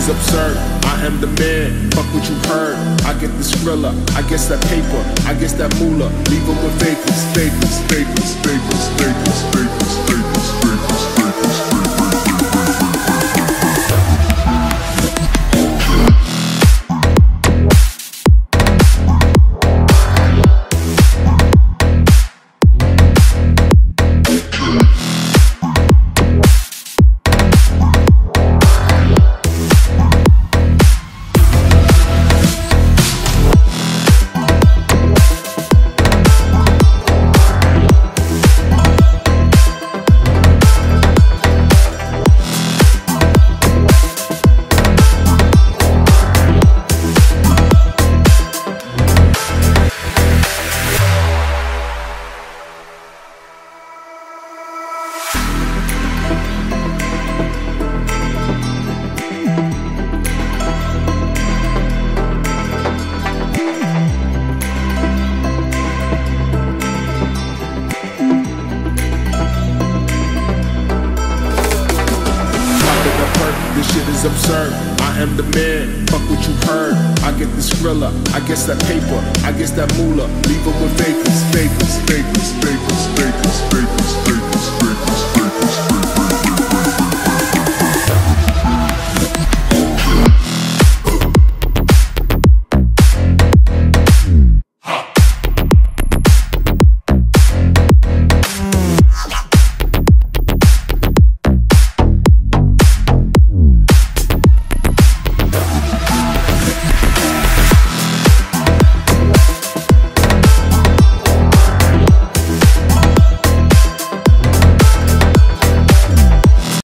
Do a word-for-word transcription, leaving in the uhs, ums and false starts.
is absurd. I am the man, fuck what you heard. I get the skrilla, I guess that paper, I guess that moolah. Leave them with vapors, vapors, vapors, vapors, vapors, vapors, vapors, vapors, vapors, absurd. I am the man, fuck what you heard. I get the skrilla, I guess that paper, I guess that moolah. Leave them with vapors, vapors, vapors, vapors, vapors, vapors, vapors, vapors, vapors, vapors.